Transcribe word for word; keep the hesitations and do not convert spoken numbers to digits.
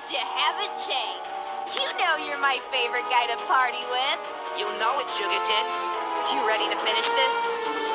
You haven't changed. You know you're my favorite guy to party with. You know it, Sugar Tits. You ready to finish this?